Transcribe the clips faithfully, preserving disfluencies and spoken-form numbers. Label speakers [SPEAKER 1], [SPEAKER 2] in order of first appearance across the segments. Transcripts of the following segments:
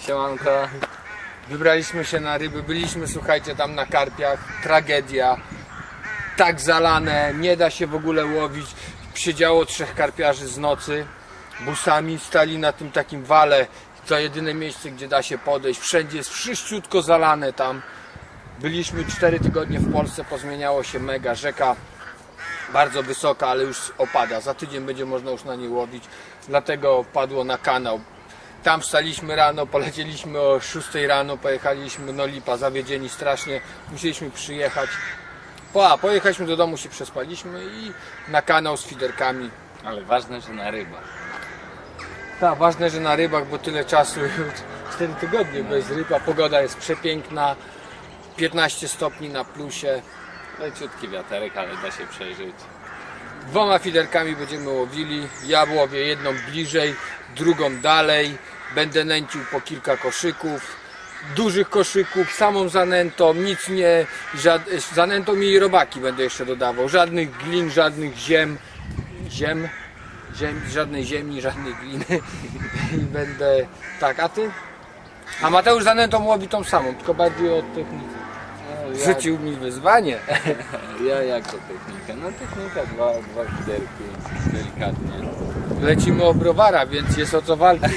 [SPEAKER 1] Siemanko. Wybraliśmy się na ryby, byliśmy, słuchajcie, tam na karpiach. Tragedia. Tak zalane, nie da się w ogóle łowić. Siedziało trzech karpiarzy z nocy. Busami stali na tym takim wale. To jedyne miejsce, gdzie da się podejść. Wszędzie jest wszyściutko zalane tam. Byliśmy cztery tygodnie w Polsce, pozmieniało się mega. Rzeka bardzo wysoka, ale już opada. Za tydzień będzie można już na niej łowić. Dlatego padło na kanał. Tam wstaliśmy rano, polecieliśmy o szóstej rano, pojechaliśmy, no lipa, zawiedzieni strasznie. Musieliśmy przyjechać. Po, a pojechaliśmy do domu, się przespaliśmy i na kanał z fiderkami.
[SPEAKER 2] Ale ważne, że na rybach.
[SPEAKER 1] Tak, ważne, że na rybach, bo tyle czasu, cztery tygodnie bez ryb, a pogoda jest przepiękna. piętnaście stopni na plusie.
[SPEAKER 2] Leciutki wiaterek, ale da się przeżyć.
[SPEAKER 1] Dwoma fiderkami będziemy łowili. Ja łowię jedną bliżej, drugą dalej. Będę nęcił po kilka koszyków. Dużych koszyków, samą zanętą, nic nie... Żad, zanętą i robaki będę jeszcze dodawał. Żadnych glin, żadnych ziem. Ziem? Ziem, żadnej ziemi, żadnej gliny. I będę... Tak, a ty? A Mateusz zanętą łowi tą samą, tylko bardziej od techniki.
[SPEAKER 2] No, ja...
[SPEAKER 1] Rzucił mi wyzwanie.
[SPEAKER 2] Ja jako technika. No technika, dwa, dwa fiderki, delikatnie.
[SPEAKER 1] Lecimy o browara, więc jest o co walczyć.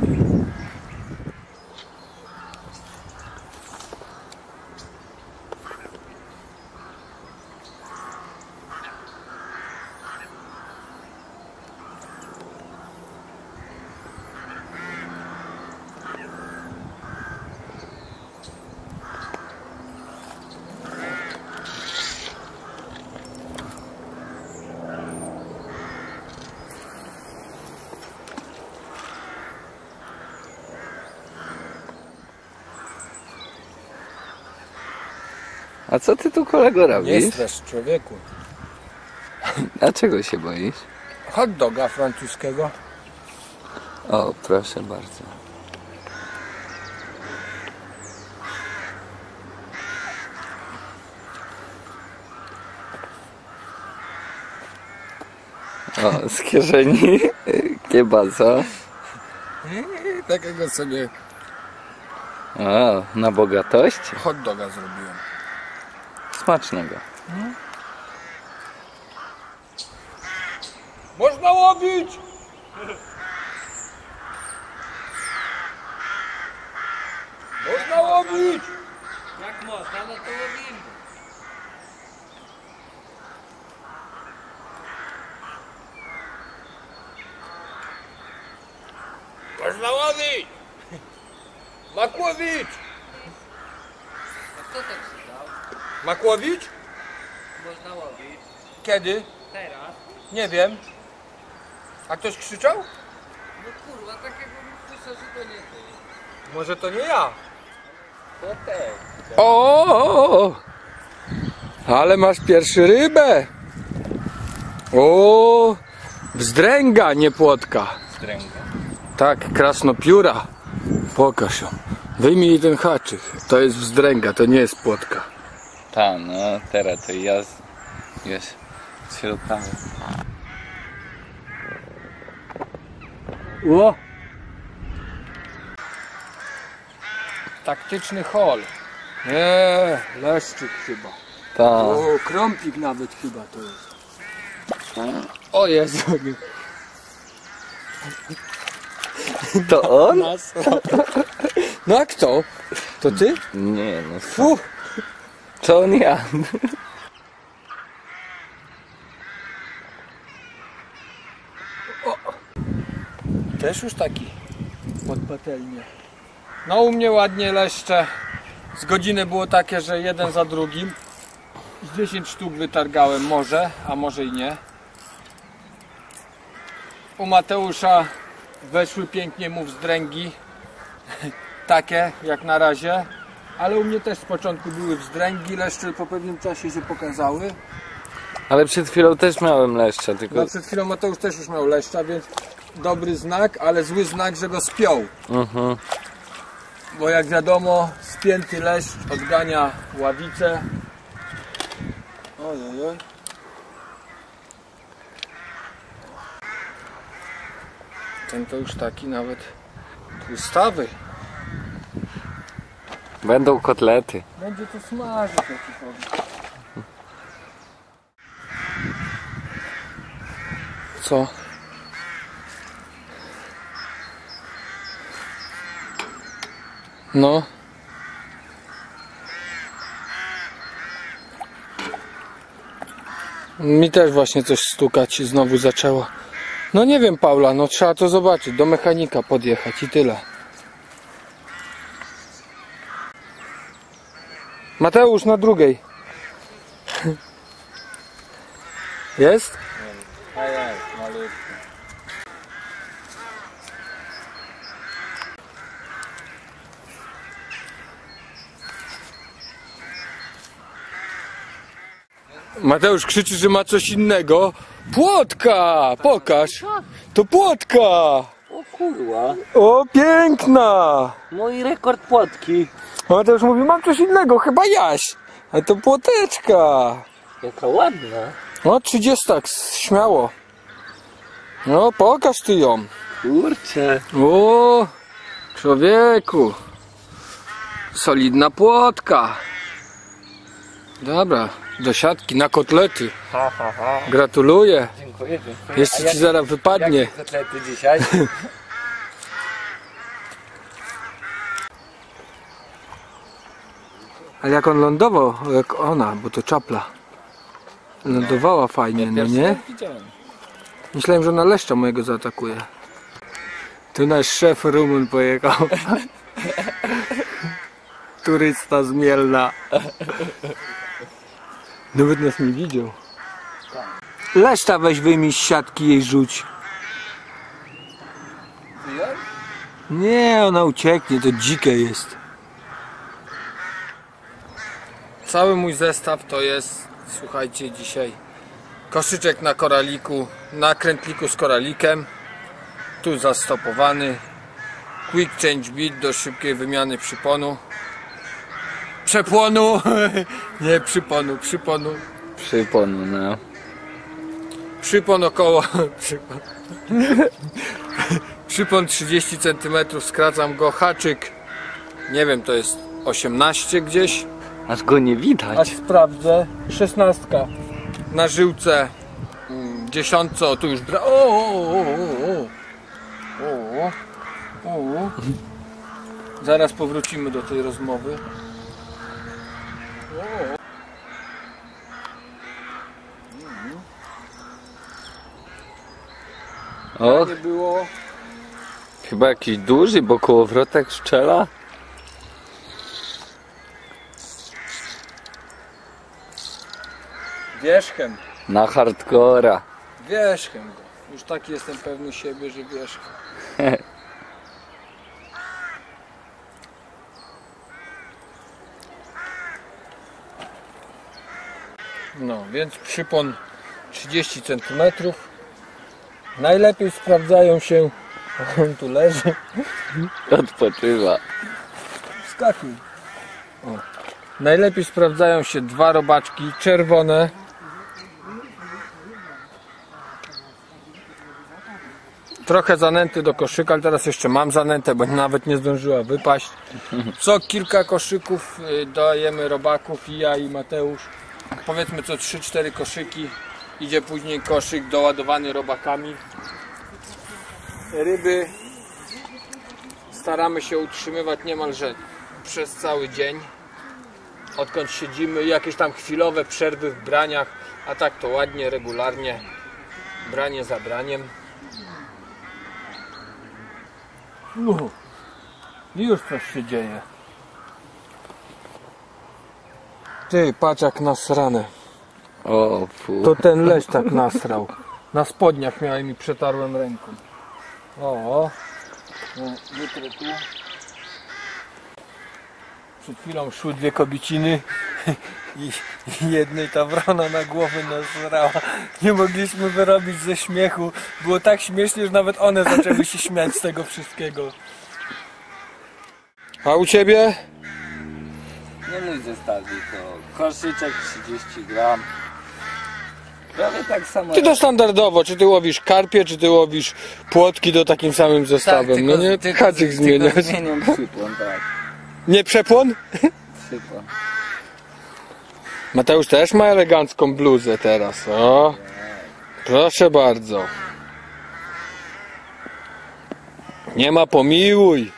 [SPEAKER 3] A co ty tu, kolego, robisz?
[SPEAKER 1] Nie strasz, człowieku.
[SPEAKER 3] A czego się boisz?
[SPEAKER 1] Hot doga francuskiego.
[SPEAKER 3] O, proszę bardzo. O, z kieszeni kiełbasa.
[SPEAKER 1] Takiego sobie
[SPEAKER 3] O, na bogatość?
[SPEAKER 1] hot doga zrobiłem.
[SPEAKER 3] Smacznego.
[SPEAKER 1] Hmm? Można łowić! Można łowić!
[SPEAKER 2] Jak można, no to łowimy.
[SPEAKER 1] Można łowić! Makłowicz!
[SPEAKER 2] A kto tak krzyczał?
[SPEAKER 1] Makłowicz?
[SPEAKER 2] Można łowić.
[SPEAKER 1] Kiedy?
[SPEAKER 2] Teraz?
[SPEAKER 1] Nie wiem. A ktoś krzyczał?
[SPEAKER 2] No kurwa, tak jakbym słyszał, że to nie ty.
[SPEAKER 1] Może to nie ja.
[SPEAKER 2] To też.
[SPEAKER 1] O! Ale masz pierwszy rybę. O! Wzdręga, nie płotka.
[SPEAKER 2] Stręga.
[SPEAKER 1] Tak, krasnopióra. Pokaż ją. Wyjmij ten haczyk. To jest wzdręga, to nie jest płotka.
[SPEAKER 2] Ta, no teraz to ja z... wiesz, z środkami.
[SPEAKER 1] O! Taktyczny hol. Nie, leszczyk chyba.
[SPEAKER 3] Tak.
[SPEAKER 1] O, krąpik nawet chyba to jest. O Jezu.
[SPEAKER 3] To on?
[SPEAKER 1] No a kto? To ty?
[SPEAKER 3] Nie, no.
[SPEAKER 1] Fu!
[SPEAKER 3] To on ja.
[SPEAKER 1] Też już taki pod patelnię. No u mnie ładnie leszcze. Z godziny było takie, że jeden za drugim. Z dziesięć sztuk wytargałem może, a może i nie. U Mateusza weszły pięknie mu wzdręgi. Takie jak na razie. Ale u mnie też z początku były wzdręgi, leszcze po pewnym czasie się pokazały.
[SPEAKER 3] Ale przed chwilą też miałem leszcza, tylko...
[SPEAKER 1] No przed chwilą Mateusz też już miał leszcza, więc dobry znak, ale zły znak, że go spiął.
[SPEAKER 3] Mhm.
[SPEAKER 1] Bo jak wiadomo, spięty leszcz odgania ławicę. Oj, oj, oj. Ten to już taki nawet tłustawy.
[SPEAKER 3] Będą kotlety.
[SPEAKER 1] Będzie to smażyć, jak ci powiem. Co? No. Mi też właśnie coś stukać i znowu zaczęło. No nie wiem, Paula, no trzeba to zobaczyć, do mechanika podjechać i tyle. Mateusz, na drugiej. Jest?
[SPEAKER 2] A jest, malutko.
[SPEAKER 1] Mateusz krzyczy, że ma coś innego. Płotka! Pokaż! To płotka!
[SPEAKER 3] O kurwa.
[SPEAKER 1] O, piękna!
[SPEAKER 3] Mój rekord płotki.
[SPEAKER 1] A Mateusz mówi, mam coś innego, chyba jaś. A to płoteczka.
[SPEAKER 3] Jaka ładna.
[SPEAKER 1] O, trzydziestak, śmiało. No, pokaż ty ją.
[SPEAKER 3] Kurczę.
[SPEAKER 1] O, człowieku. Solidna płotka. Dobra, do siatki, na kotlety.
[SPEAKER 2] Ha, ha, ha.
[SPEAKER 1] Gratuluję.
[SPEAKER 2] Dziękuję, dziękuję.
[SPEAKER 1] Jeszcze ci zaraz wypadnie.
[SPEAKER 2] Jakie kotlety dzisiaj?
[SPEAKER 1] Ale jak on lądował, jak ona, bo to czapla. Lądowała fajnie, no nie?
[SPEAKER 2] Widziałem.
[SPEAKER 1] Myślałem, że na leszcza mojego zaatakuje. Tu nasz szef Rumun pojechał. Turysta z Mielna. Nawet nas nie widział. Leszcza weź wyjmij z siatki, jej rzuć. Nie, ona ucieknie, to dzikie jest. Cały mój zestaw to jest, słuchajcie, dzisiaj koszyczek na koraliku, na krętliku z koralikiem, tu zastopowany, quick change bit do szybkiej wymiany przyponu, przepłonu, nie przyponu, przyponu,
[SPEAKER 3] Przyponu, no.
[SPEAKER 1] przypon około, przypon, przypon trzydzieści centymetrów, skracam go, haczyk, nie wiem, to jest osiemnaście gdzieś.
[SPEAKER 3] Aż go nie
[SPEAKER 1] Aż
[SPEAKER 3] widać.
[SPEAKER 1] sprawdzę. Szesnastka na żyłce. mm, Dziesiątce, o tu już bra... O, o, o, o, o, o, o. Zaraz powrócimy do tej rozmowy.
[SPEAKER 3] O,
[SPEAKER 1] Nie było.
[SPEAKER 3] chyba jakiś duży, bo kołowrotek strzela.
[SPEAKER 1] Wierzchem.
[SPEAKER 3] Na hardcora.
[SPEAKER 1] Wierzchem go. Już taki jestem pewny siebie, że wierzchem. No, więc przypon trzydzieści centymetrów. Najlepiej sprawdzają się... On tu leży.
[SPEAKER 3] Odpoczywa.
[SPEAKER 1] Wskakuj. O. Najlepiej sprawdzają się dwa robaczki czerwone. Trochę zanęty do koszyka, ale teraz jeszcze mam zanętę, bo nawet nie zdążyła wypaść. Co kilka koszyków y, dajemy robaków, i ja, i Mateusz. Powiedzmy co trzy cztery koszyki. Idzie później koszyk doładowany robakami. Ryby staramy się utrzymywać niemalże przez cały dzień. Odkąd siedzimy, jakieś tam chwilowe przerwy w braniach, a tak to ładnie, regularnie, branie za braniem. Uhu. Już coś się dzieje. Ty, patrz jak nasrane.
[SPEAKER 3] O, fu.
[SPEAKER 1] To ten leś tak nasrał. Na spodniach miałem i przetarłem ręką. O, wytrę tu. Przed chwilą szły dwie kobiciny i jednej ta wrona na głowę nasrała. Nie mogliśmy wyrobić ze śmiechu. Było tak śmiesznie, że nawet one zaczęły się śmiać z tego wszystkiego. A u ciebie?
[SPEAKER 2] Nie mój zestawik, to koszyczek trzydzieści gram. Prawie tak samo.
[SPEAKER 1] Ty to standardowo, czy ty łowisz karpie, czy ty łowisz płotki do takim samym zestawem,
[SPEAKER 2] tak,
[SPEAKER 1] no nie?
[SPEAKER 2] tylko,
[SPEAKER 1] Haczyk
[SPEAKER 2] tylko
[SPEAKER 1] zmieniasz.
[SPEAKER 2] zmieniam przypłon, tak.
[SPEAKER 1] Nie przepłon?
[SPEAKER 2] Sypa.
[SPEAKER 1] Mateusz też ma elegancką bluzę teraz, o. Proszę bardzo. Nie ma pomiłuj.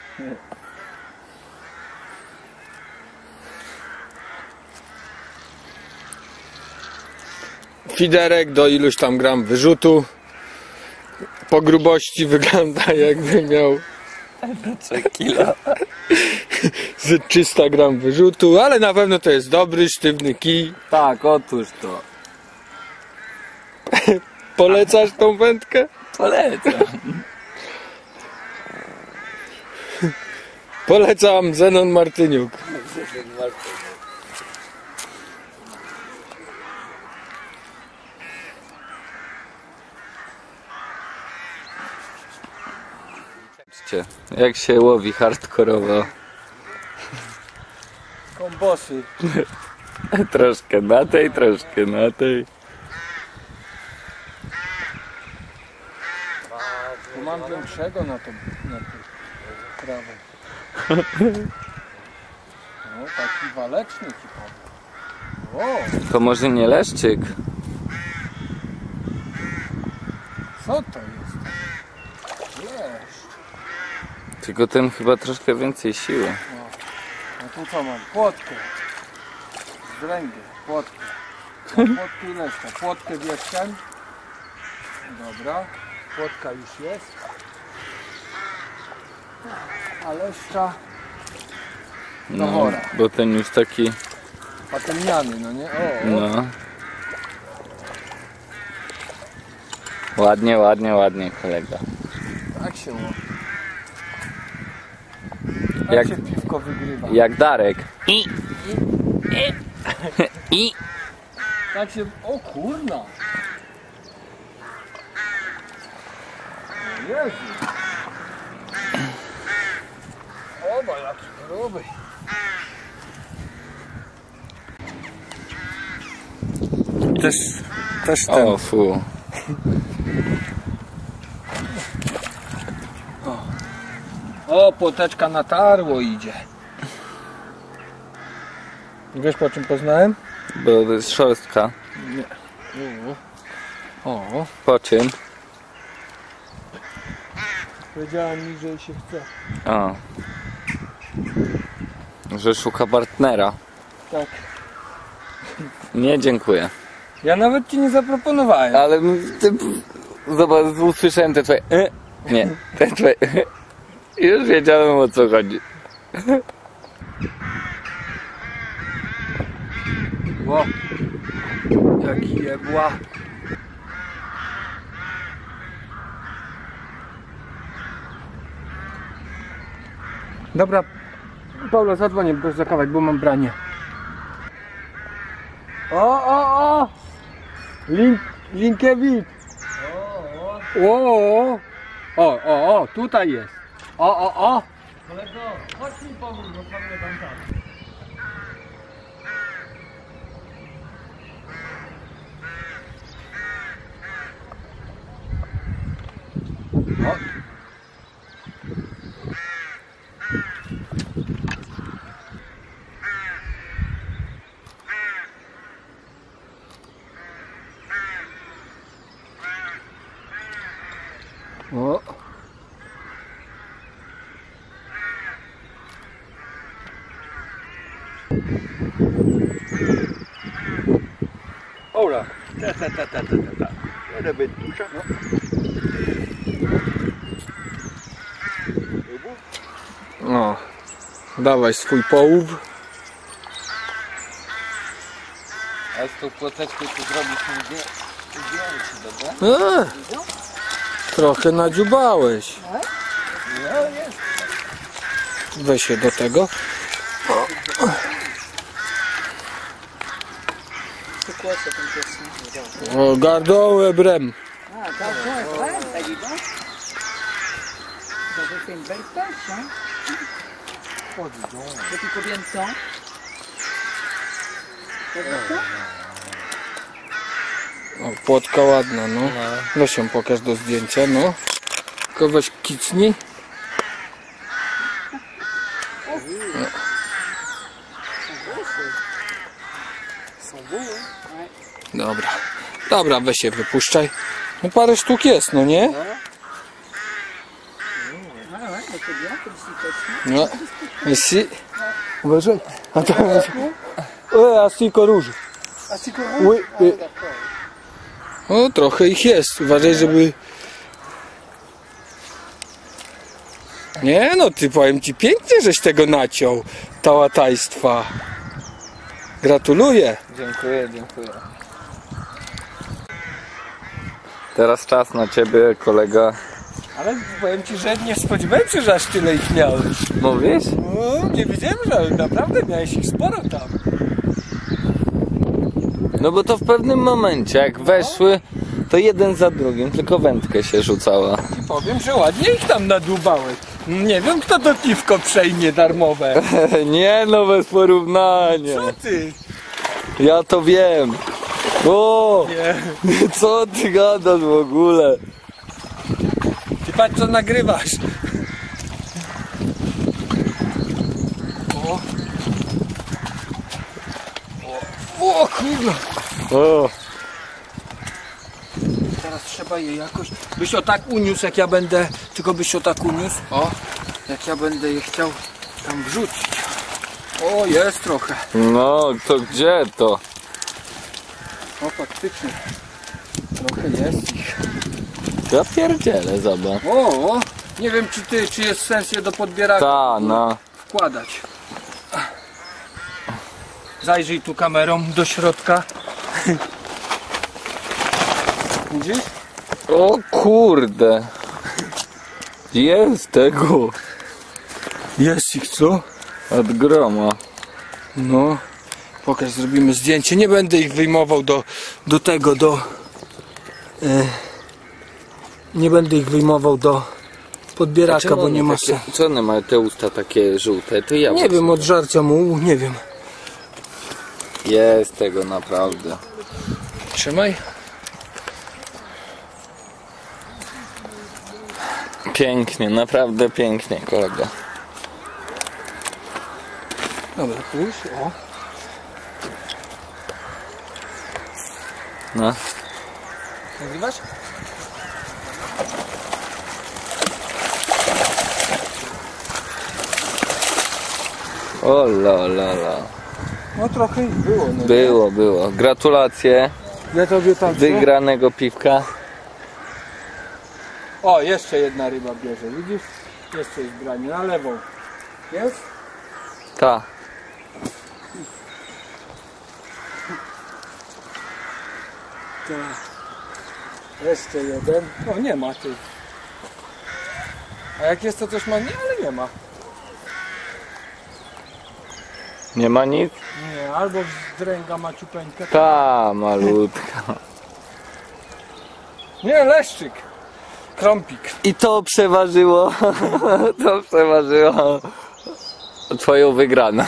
[SPEAKER 1] Fiderek do iluś tam gram wyrzutu. Po grubości wygląda jakby miał
[SPEAKER 2] trzy kilo.
[SPEAKER 1] z trzysta gram wyrzutu, ale na pewno to jest dobry, sztywny kij.
[SPEAKER 2] Tak, otóż to.
[SPEAKER 1] Polecasz tą wędkę?
[SPEAKER 2] Polecam.
[SPEAKER 1] Polecam, Zenon Martyniuk.
[SPEAKER 2] Jak się łowi hardkorowo.
[SPEAKER 1] Kombosy.
[SPEAKER 2] Troszkę na tej, troszkę na tej.
[SPEAKER 1] Tu mam większego na to, na to prawo. No, taki waleczny ci powiem. O,
[SPEAKER 2] To może nie leszczyk?
[SPEAKER 1] co to jest? Leszcz.
[SPEAKER 2] Tylko ten chyba troszkę więcej siły.
[SPEAKER 1] No tu co mam? Płotkę. Zdręgę, płotkę. No, płotkę i leszcza. Płotkę wieszczem. Dobra. Płotka już jest. A leszcza do wora.
[SPEAKER 2] Bo ten już taki,
[SPEAKER 1] Patemniany, no nie? O,
[SPEAKER 2] no. Ładnie, ładnie, ładnie, kolega.
[SPEAKER 1] tak się łowi. Tak
[SPEAKER 2] Jak-
[SPEAKER 1] się piwko wygrywa.
[SPEAKER 2] Jak Darek. I. I.
[SPEAKER 1] Tak się... O kurna! O Jezu! Oba, jaki gruby! Też... Też ten...
[SPEAKER 2] O, fu.
[SPEAKER 1] O, płoteczka na tarło idzie. Wiesz, po czym poznałem?
[SPEAKER 2] Bo to jest szorstka.
[SPEAKER 1] Nie. O,
[SPEAKER 2] Po czym?
[SPEAKER 1] powiedziała mi, że jej się chce.
[SPEAKER 2] O. Że szuka partnera.
[SPEAKER 1] Tak.
[SPEAKER 2] Nie, dziękuję.
[SPEAKER 1] Ja nawet ci nie zaproponowałem.
[SPEAKER 2] Ale m- ty, zobacz, usłyszałem te twoje. E, nie, te twoje. E, już wiedziałem, o co chodzi.
[SPEAKER 1] Ło. Jaki jebła. Dobra, Paulo, zadzwonię go za kawałek, bo mam branie. O, o, o! Link, Linkiewicz! O, o, o, o, o, tutaj jest. O, o, o! Kolego, chodź mi pomóż, bo pamiętam tam. O. O.
[SPEAKER 4] Ora, ta ta ta ta ta ta ta. Era bem puxa, no?
[SPEAKER 1] No, dawaj swój połów.
[SPEAKER 2] A z tą płoteczką tu zrobisz zdjęcie, dobra?
[SPEAKER 1] A, trochę nadziubałeś. Weź się do tego. O, gardołę brem.
[SPEAKER 5] Ah, d'accord, ouais, bah dis donc. Vous avez fait une belle pêche, hein? Depuis combien de temps? Ça fait ça?
[SPEAKER 1] O, płotka ładna, no. Weź ją pokaż do zdjęcia, no. Tylko weź kicnij. Dobra. Dobra, weź się wypuszczaj. No parę sztuk jest, no nie? No. Merci. Uważaj. A to jest... O, asiko róż. Oui, oui. O, trochę ich jest. Uważaj, żeby... Nie no, ty powiem ci, pięknie żeś tego naciął. Tałatajstwa. Gratuluję.
[SPEAKER 2] Dziękuję, dziękuję. Teraz czas na ciebie, kolega.
[SPEAKER 1] Ale powiem ci, że nie spodziewałem się, że aż tyle ich miałeś.
[SPEAKER 2] Mówisz?
[SPEAKER 1] No, nie wiedziałem, że naprawdę miałeś ich sporo tam.
[SPEAKER 2] No bo to w pewnym momencie, jak weszły, to jeden za drugim, tylko wędkę się rzucała.
[SPEAKER 1] I powiem, że ładnie ich tam nadłubałeś. Nie wiem, kto to piwko przejmie darmowe.
[SPEAKER 2] Nie no, bez porównania.
[SPEAKER 1] Co ty?
[SPEAKER 2] Ja to wiem. O,
[SPEAKER 1] Nie.
[SPEAKER 2] co ty gadasz w ogóle?
[SPEAKER 1] Ty patrz, co nagrywasz. O. O, o kurwa.
[SPEAKER 2] O,
[SPEAKER 1] Teraz trzeba je jakoś... Byś o tak uniósł, jak ja będę... Tylko byś o tak uniósł. O, jak ja będę je chciał tam wrzucić. O, jest trochę.
[SPEAKER 2] no to gdzie to?
[SPEAKER 1] O, faktycznie. Trochę jest ich.
[SPEAKER 2] Ja pierdzielę, zobacz.
[SPEAKER 1] O, o, nie wiem, czy ty, czy jest sens je do podbieraka
[SPEAKER 2] Ta, no.
[SPEAKER 1] wkładać. Zajrzyj tu kamerą do środka. Widzisz?
[SPEAKER 2] O kurde. Jest tego.
[SPEAKER 1] Jest ich, co?
[SPEAKER 2] Od groma.
[SPEAKER 1] No, pokaż, zrobimy zdjęcie. Nie będę ich wyjmował do, do tego, do... E, nie będę ich wyjmował do podbieraka, bo nie ma
[SPEAKER 2] takie,
[SPEAKER 1] sensu.
[SPEAKER 2] co one mają te usta takie żółte? To ja
[SPEAKER 1] Nie wiem, od żarcia mu, nie wiem.
[SPEAKER 2] Jest tego naprawdę.
[SPEAKER 1] Trzymaj.
[SPEAKER 2] Pięknie, naprawdę pięknie, kolega.
[SPEAKER 1] Dobra, pójdź, o.
[SPEAKER 2] No.
[SPEAKER 1] Nagrywasz?
[SPEAKER 2] O la la la.
[SPEAKER 1] No trochę ich było, no.
[SPEAKER 2] Było, było. Gratulacje
[SPEAKER 1] Ja tobie tam...
[SPEAKER 2] wygranego piwka.
[SPEAKER 1] O, jeszcze jedna ryba bierze, widzisz? Jeszcze jest branie, na lewą. Jest?
[SPEAKER 2] Ta.
[SPEAKER 1] Tak. Jeszcze jeden. O, nie ma ty. A jak jest to coś ma? Nie, ale nie ma.
[SPEAKER 2] Nie ma nic?
[SPEAKER 1] Nie, albo zdręga maciupeńka.
[SPEAKER 2] Ta malutka.
[SPEAKER 1] Nie, leszczyk. Krąpik.
[SPEAKER 2] I to przeważyło. To przeważyło twoją wygraną.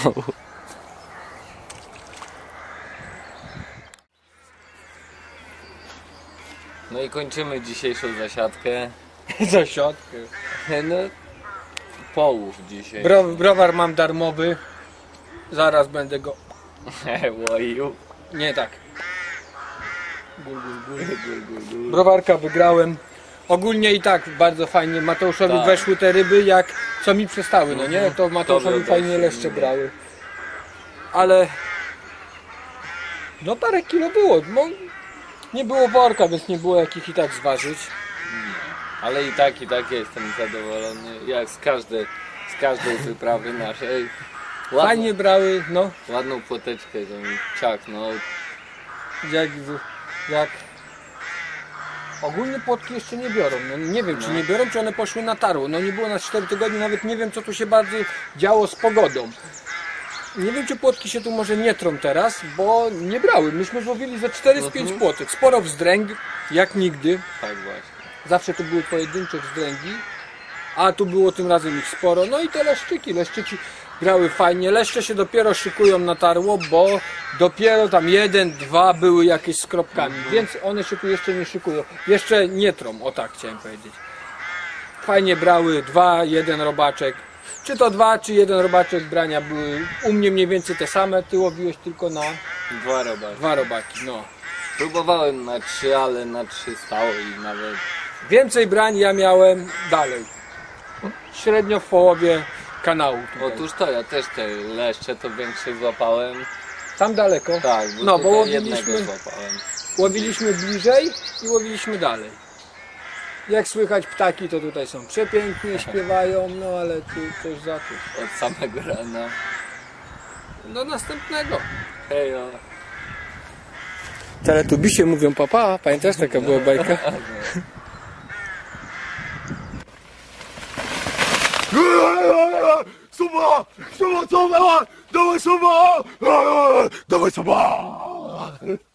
[SPEAKER 2] No i kończymy dzisiejszą zasiadkę.
[SPEAKER 1] Za siatkę.
[SPEAKER 2] No, połów dzisiaj.
[SPEAKER 1] Bro, browar mam darmowy. Zaraz będę go...
[SPEAKER 2] Łoju.
[SPEAKER 1] Nie tak. Gul, gul, gul. Browarka wygrałem. Ogólnie i tak bardzo fajnie Mateuszowi
[SPEAKER 2] Tak.
[SPEAKER 1] weszły te ryby, jak co mi przestały, no nie? To Mateuszowi
[SPEAKER 2] Tobie
[SPEAKER 1] fajnie
[SPEAKER 2] weszły,
[SPEAKER 1] leszcze
[SPEAKER 2] nie.
[SPEAKER 1] brały. Ale no parę kilo było. No, nie było worka, więc nie było jakich i tak zważyć.
[SPEAKER 2] Ale i tak, i tak jestem zadowolony. Jak z każdej, z każdej wyprawy naszej. Ładną,
[SPEAKER 1] Fajnie brały, no,
[SPEAKER 2] ładną płoteczkę, że mi ciaknął.
[SPEAKER 1] jak, jak ogólnie płotki jeszcze nie biorą. No, nie wiem, czy
[SPEAKER 2] No.
[SPEAKER 1] nie biorą, czy one poszły na tarło. No nie było nas cztery tygodnie, nawet nie wiem, co tu się bardziej działo z pogodą. Nie wiem, czy płotki się tu może nie trą teraz, bo nie brały. Myśmy złowili ze cztery z pięć
[SPEAKER 2] Mhm.
[SPEAKER 1] płotek. Sporo wzdręg, jak nigdy.
[SPEAKER 2] Tak właśnie.
[SPEAKER 1] Zawsze tu były pojedyncze wzdręgi, a tu było tym razem ich sporo. No i te leszczyki, leszczyki grały fajnie. Leszcze się dopiero szykują na tarło, bo dopiero tam jeden, dwa były jakieś z kropkami, więc one się tu jeszcze nie szykują. Jeszcze nie trą, o tak chciałem powiedzieć. Fajnie brały, dwa, jeden robaczek. Czy to dwa, czy jeden robaczek brania były u mnie mniej więcej te same. Ty łowiłeś tylko na
[SPEAKER 2] Dwa robaki.
[SPEAKER 1] dwa robaki, no.
[SPEAKER 2] Próbowałem na trzy, ale na trzy stało i nawet...
[SPEAKER 1] Więcej brań ja miałem dalej. Średnio w połowie kanału. Tutaj.
[SPEAKER 2] Otóż to, ja też te leszcze to większe złapałem.
[SPEAKER 1] Tam daleko.
[SPEAKER 2] Tak, bo,
[SPEAKER 1] No, bo
[SPEAKER 2] tutaj
[SPEAKER 1] łowiliśmy-
[SPEAKER 2] jednego złapałem.
[SPEAKER 1] Łowiliśmy bliżej i łowiliśmy dalej. Jak słychać ptaki, to tutaj są przepięknie, śpiewają, no ale tu coś za coś.
[SPEAKER 2] Od samego rana.
[SPEAKER 1] Do następnego.
[SPEAKER 2] Hejo.
[SPEAKER 1] Teletubisie mówią papa, pamiętasz, taka była bajka?
[SPEAKER 4] Suba! Suba, suba! Dawaj suba! Dawaj suba!